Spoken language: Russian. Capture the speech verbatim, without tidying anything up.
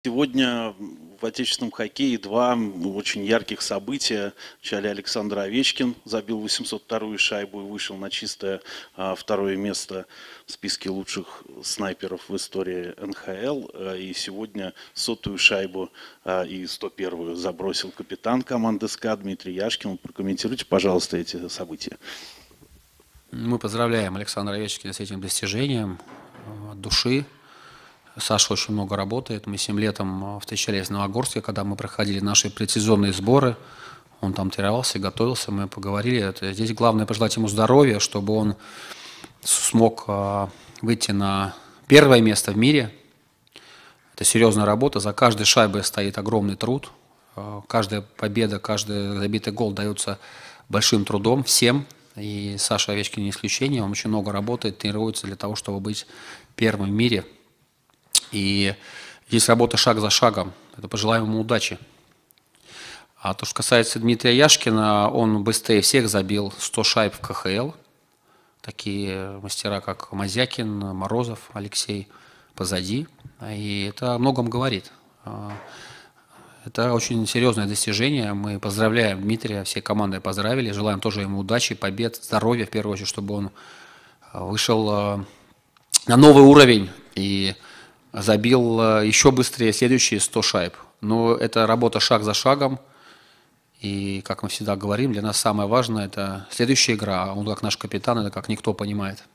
Сегодня в отечественном хоккее два очень ярких события. Вначале Александр Овечкин забил восемьсот вторую шайбу и вышел на чистое а, второе место в списке лучших снайперов в истории эн ха эл. А, и сегодня сотую шайбу а, и сто первую забросил капитан команды СКА Дмитрий Яшкин. Прокомментируйте, пожалуйста, эти события. Мы поздравляем Александра Овечкина с этим достижением от души. Саша очень много работает. Мы семь летом встречались в Новогорске, когда мы проходили наши предсезонные сборы. Он там тренировался, готовился, мы поговорили. Это, здесь главное пожелать ему здоровья, чтобы он смог выйти на первое место в мире. Это серьезная работа, за каждой шайбой стоит огромный труд. Каждая победа, каждый забитый гол дается большим трудом всем. И Саша Овечкин не исключение, он очень много работает, тренируется для того, чтобы быть первым в мире. И здесь работа шаг за шагом. Это пожелаем ему удачи. А то, что касается Дмитрия Яшкина, он быстрее всех забил сто шайб в ка ха эл. Такие мастера, как Мазякин, Морозов, Алексей позади. И это о многом говорит. Это очень серьезное достижение. Мы поздравляем Дмитрия, всей командой поздравили. Желаем тоже ему удачи, побед, здоровья, в первую очередь, чтобы он вышел на новый уровень и забил еще быстрее следующие сто шайб. Но это работа шаг за шагом. И, как мы всегда говорим, для нас самое важное – это следующая игра. Он, как наш капитан, это как никто понимает.